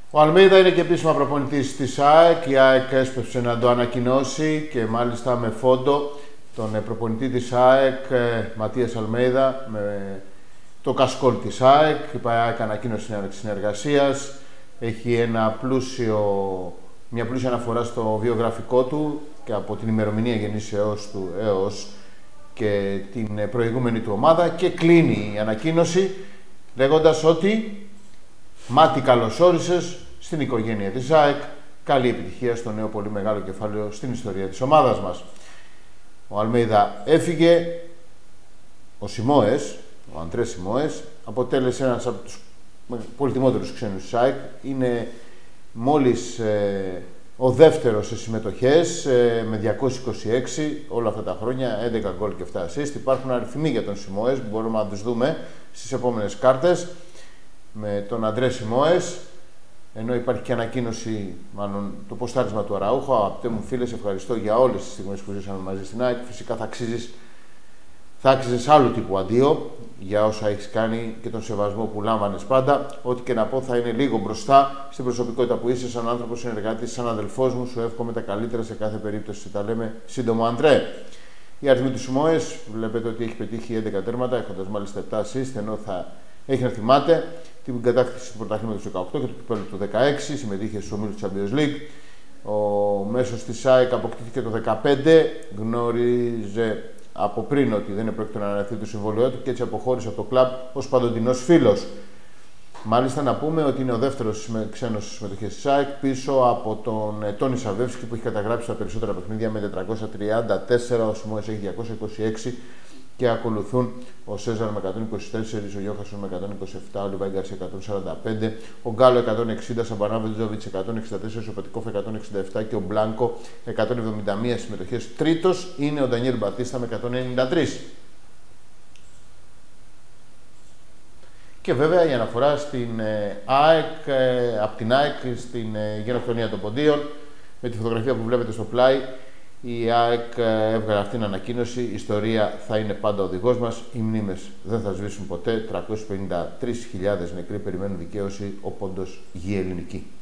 Ο Αλμέιδα είναι και επίσημα προπονητής της ΑΕΚ. Η ΑΕΚ έσπευσε να το ανακοινώσει και μάλιστα με φόντο τον προπονητή της ΑΕΚ, Ματίας Αλμέιδα, με το κασκόλ της ΑΕΚ. Η ΑΕΚ ανακοίνωσε συνεργασίας. Έχει μια πλούσια αναφορά στο βιογραφικό του και από την ημερομηνία γεννήσεώς του έως και την προηγούμενη του ομάδα, και κλείνει η ανακοίνωση λέγοντας ότι Μάτι, καλώς όρισες στην οικογένεια της ΑΕΚ. Καλή επιτυχία στο νέο πολύ μεγάλο κεφάλαιο στην ιστορία της ομάδας μας. Ο Αλμέιδα έφυγε. Ο Σιμόες, ο Αντρέ Σιμόες, αποτέλεσε ένας από τους πολυτιμότερους ξένους της ΑΕΚ. Είναι μόλις ο δεύτερος σε συμμετοχές, με 226 όλα αυτά τα χρόνια, 11 γκολ και 7 assist. Υπάρχουν αριθμοί για τον Σιμόες που μπορούμε να τους δούμε στις επόμενες κάρτες. Με τον Αντρέ Σιμόες, ενώ υπάρχει και ανακοίνωση, μάλλον το ποστάρισμα του Αραούχο. Αγαπητέ μου φίλε, σε ευχαριστώ για όλες τις στιγμές που ζήσαμε μαζί στην ΑΕΚ. Φυσικά θα άξιζες άλλου τύπου αντίο για όσα έχεις κάνει και τον σεβασμό που λάμβανες πάντα. Ό,τι και να πω θα είναι λίγο μπροστά στην προσωπικότητα που είσαι, σαν άνθρωπος, συνεργάτης, σαν αδελφός μου. Σου εύχομαι τα καλύτερα σε κάθε περίπτωση. Τα λέμε σύντομα, Αντρέ. Η αριθμή του Σιμόες, βλέπετε ότι έχει πετύχει 11 τέρματα, έχοντας μάλιστα 7 assist, ενώ θα έχει να θυμάται την κατάκτηση του πρωταθλήματος του 18 και του κυπέλλου του 16. Συμμετείχε στους ομίλους του Champions League. Ο μέσος της ΑΕΚ αποκτήθηκε το 15. Γνώριζε από πριν ότι δεν επρόκειτο να ανανεωθεί το συμβόλαιό του και έτσι αποχώρησε από το κλαμπ ως παντοτινός φίλος. Μάλιστα, να πούμε ότι είναι ο δεύτερος ξένος συμμετοχές της ΑΕΚ, πίσω από τον Τόνι Σαβεύσκι που έχει καταγράψει τα περισσότερα παιχνίδια με 434. Ο Σιμόες έχει 226. Και ακολουθούν ο Σέζαρ με 124, ο Γιώχασον με 127, ο Λιβάη Γκαρσία 145, ο Γκάλο 160, Σαμπανά Βεντζόβιτς 164, ο Πετικόφ 167 και ο Μπλάνκο 171 συμμετοχές. Τρίτος είναι ο Ντανιέλ Μπατίστα με 193. Και βέβαια η αναφορά στην ΑΕΚ, από την ΑΕΚ στην γενοκτονία των ποντίων, με τη φωτογραφία που βλέπετε στο πλάι. Η ΑΕΚ έβγαλε αυτήν την ανακοίνωση. Η ιστορία θα είναι πάντα ο οδηγός μας. Οι μνήμες δεν θα σβήσουν ποτέ. 353.000 νεκροί περιμένουν δικαίωση. Ο πόντος γη ελληνική.